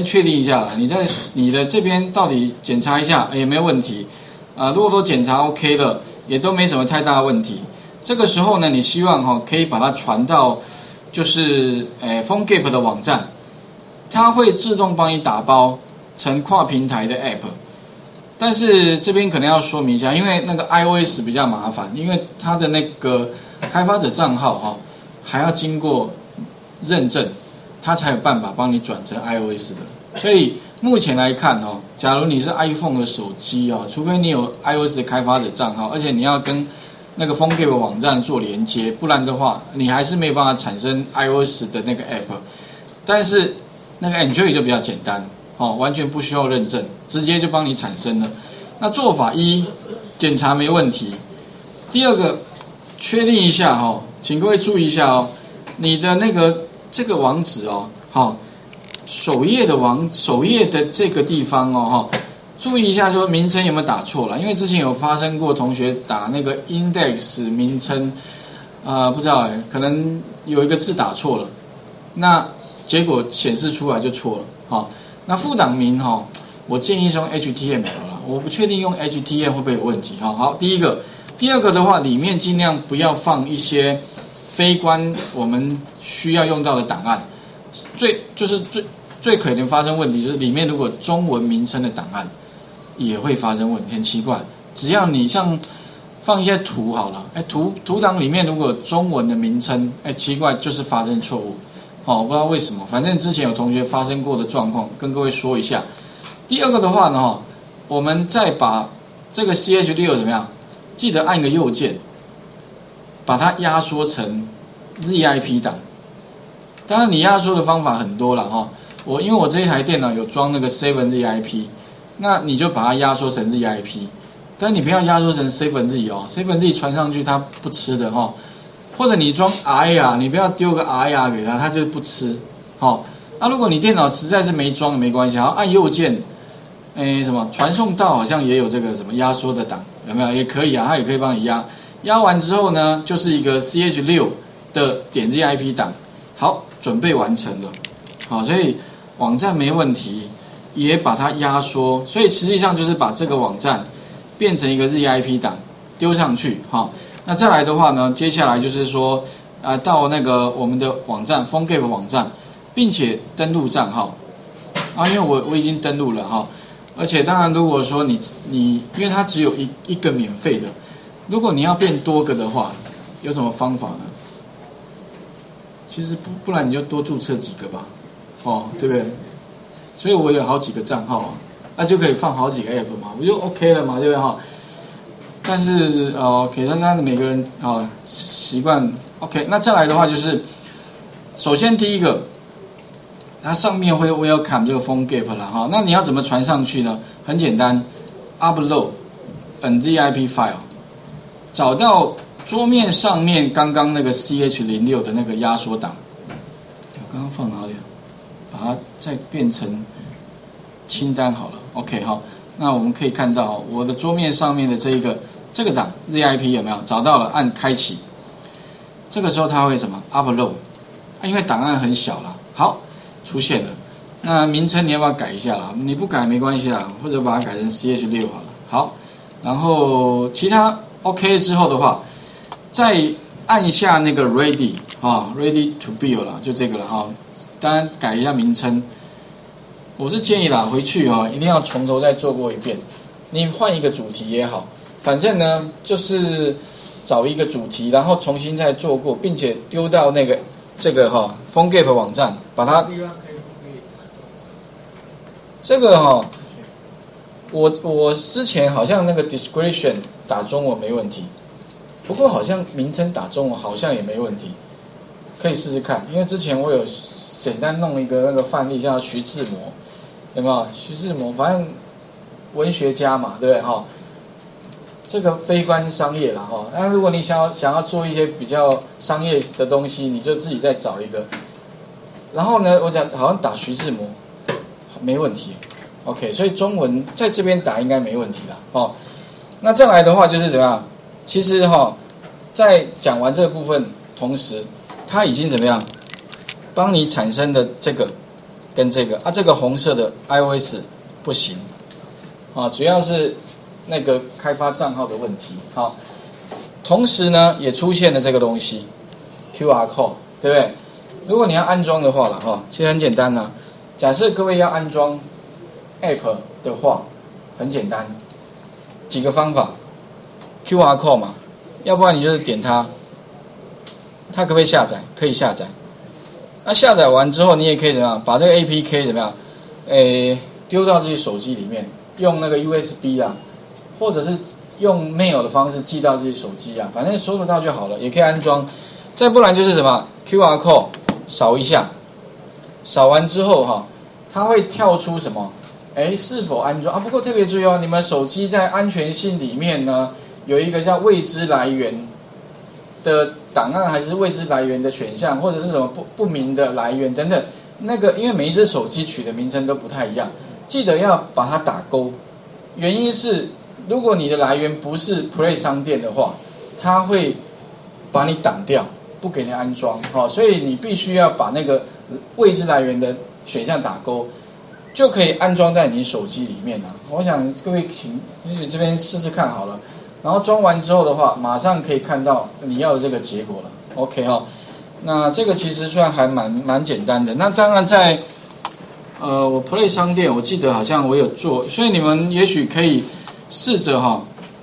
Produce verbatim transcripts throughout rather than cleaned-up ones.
确定一下啦，你在你的这边到底检查一下，有没有问题？啊、呃，如果都检查 OK 了，也都没什么太大的问题。这个时候呢，你希望哈、哦、可以把它传到就是诶 PhoneGap 的网站，它会自动帮你打包成跨平台的 App。但是这边可能要说明一下，因为那个 iOS 比较麻烦，因为它的那个开发者账号哈、哦、还要经过认证，它才有办法帮你转成 iOS 的。所以目前来看哦，假如你是 iPhone 的手机哦，除非你有 iOS 的开发者账号，而且你要跟那个 PhoneGap 网站做连接，不然的话，你还是没有办法产生 iOS 的那个 App。但是那个 Android 就比较简单哦，完全不需要认证，直接就帮你产生了。那做法一，检查没问题。第二个，确定一下哈、哦，请各位注意一下哦，你的那个这个网址哦，好、哦。首页的网首页的这个地方哦哈，注意一下说名称有没有打错了，因为之前有发生过同学打那个 index 名称，啊、呃、不知道哎，可能有一个字打错了，那结果显示出来就错了。好，那副档名哈、哦，我建议是用 H T M L 啦，我不确定用 H T M L 会不会有问题。好，好，第一个，第二个的话，里面尽量不要放一些非关我们需要用到的档案。最就是最最可能发生问题，就是里面如果中文名称的档案也会发生问题，很奇怪。只要你像放一些图好了，哎，图图档里面如果中文的名称，哎，奇怪就是发生错误，哦，我不知道为什么，反正之前有同学发生过的状况，跟各位说一下。第二个的话呢，我们再把这个 C H 六 怎么样？记得按个右键，把它压缩成 Z I P 档。当然，你压缩的方法很多了哈。我因为我这一台电脑有装那个 seven Z I P， 那你就把它压缩成 Z I P， 但你不要压缩成 seven Z 哦 ，seven Z 传上去它不吃的哈。或者你装 R A R， 你不要丢个 R A R 给它，它就不吃。好，那如果你电脑实在是没装没关系，好按右键，诶什么传送到好像也有这个什么压缩的档，有没有？也可以啊，它也可以帮你压。压完之后呢，就是一个 C H 六 的点 Z I P 档。好，准备完成了，好，所以网站没问题，也把它压缩，所以实际上就是把这个网站变成一个 Z I P 档丢上去，好，那再来的话呢，接下来就是说，呃，到那个我们的网站 PhoneGap 网站，并且登录账号，啊，因为我我已经登录了哈，而且当然如果说你你，因为它只有一一个免费的，如果你要变多个的话，有什么方法呢？其实不不然你就多注册几个吧，哦，对不对？所以我有好几个账号啊，那就可以放好几个 app 嘛，我就 OK 了嘛，对不对哈？但是呃 OK， 但是他每个人啊、哦、习惯 OK， 那再来的话就是，首先第一个，它上面会 welcome 这个 PhoneGap 啦哈，那你要怎么传上去呢？很简单 ，upload an Z I P file， 找到。桌面上面刚刚那个 C H 零六 的那个压缩档，我刚刚放哪里啊？把它再变成清单好了 ，OK 好，那我们可以看到我的桌面上面的这一个这个档 Z I P 有没有找到了？按开启，这个时候它会什么 upload， 啊，因为档案很小啦，好出现了。那名称你要不要改一下啦？你不改没关系啦，或者把它改成 C H 六 好了。好，然后其他 OK 之后的话。再按一下那个 ready 啊 ，ready to build 啦，就这个了哈。当然改一下名称，我是建议啦，回去哈一定要从头再做过一遍。你换一个主题也好，反正呢就是找一个主题，然后重新再做过，并且丢到那个这个哈 PhoneGap 网站，把它这个哈，我我之前好像那个 description 打中文没问题。不过好像名称打中文好像也没问题，可以试试看。因为之前我有简单弄一个那个范例，叫徐志摩，有没有？徐志摩，反正文学家嘛，对不对哈？这个非关商业啦哈。那如果你想要想要做一些比较商业的东西，你就自己再找一个。然后呢，我讲好像打徐志摩没问题 ，OK， 所以中文在这边打应该没问题啦哦。那再来的话就是怎么样？其实哈、哦，在讲完这个部分同时，它已经怎么样，帮你产生的这个跟这个啊，这个红色的 iOS 不行啊，主要是那个开发账号的问题。好，同时呢也出现了这个东西 Q R code， 对不对？如果你要安装的话了哈，其实很简单啦。假设各位要安装 App 的话，很简单，几个方法 ，Q R code 嘛，要不然你就是点它，它可不可以下载？可以下载。那下载完之后，你也可以怎么样？把这个 A P K 怎么样？诶，丢到自己手机里面，用那个 U S B 啊，或者是用 mail 的方式寄到自己手机啊，反正收得到就好了，也可以安装。再不然就是什么 Q R code 扫一下，扫完之后哈，它会跳出什么？哎，是否安装啊？不过特别注意哦，你们手机在安全性里面呢，有一个叫未知来源的档案，还是未知来源的选项，或者是什么不不明的来源等等。那个因为每一只手机取的名称都不太一样，记得要把它打勾。原因是，如果你的来源不是 Play 商店的话，它会把你挡掉，不给你安装。哦，所以你必须要把那个未知来源的选项打勾。就可以安装在你手机里面了。我想各位请，也许这边试试看好了。然后装完之后的话，马上可以看到你要的这个结果了。OK 哈、哦，那这个其实算还蛮蛮简单的。那当然在呃我 Play 商店，我记得好像我有做，所以你们也许可以试着哈、哦，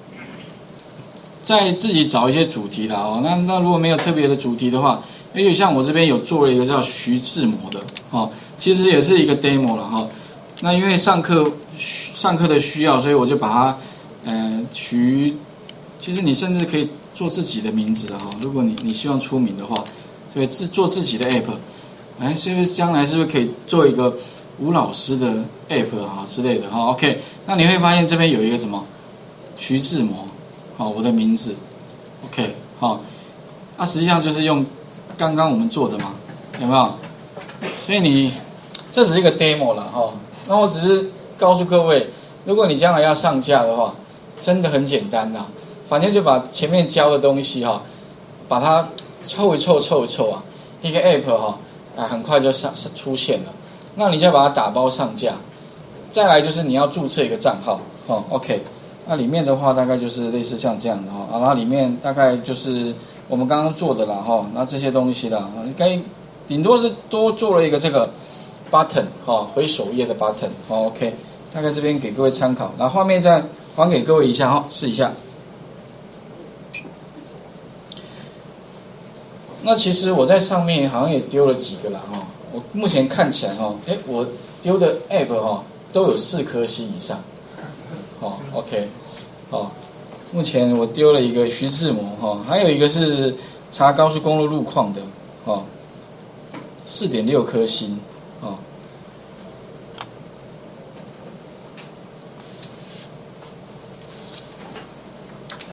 再自己找一些主题啦哦。那那如果没有特别的主题的话，也许像我这边有做了一个叫徐志摩的哦，其实也是一个 demo 了哈、哦。那因为上课上课的需要，所以我就把它，呃，徐，其实你甚至可以做自己的名字哈。如果你你希望出名的话，所以自做自己的 app， 哎，是不是将来是不是可以做一个吴老师的 app 啊之类的哈 ？OK， 那你会发现这边有一个什么徐志摩，好，我的名字 ，OK， 好，那实际上就是用刚刚我们做的嘛，有没有？所以你这只是一个 demo 啦哈。那我只是告诉各位，如果你将来要上架的话，真的很简单啦。反正就把前面教的东西哈，把它凑一凑凑一凑啊，一个 app 哈，啊很快就上出现了。那你就要把它打包上架。再来就是你要注册一个账号，哦 ，OK。那里面的话大概就是类似像这样的哈，然后里面大概就是我们刚刚做的啦哈，那这些东西啦，应该顶多是多做了一个这个。button 哈，回首页的 button 好 OK， 大概这边给各位参考，然后画面再还给各位一下哈，试一下。那其实我在上面好像也丢了几个啦哈，我目前看起来哈，哎，我丢的 app 哈都有四颗星以上，好 OK， 好，目前我丢了一个徐志摩哈，还有一个是查高速公路路况的哈。四点六颗星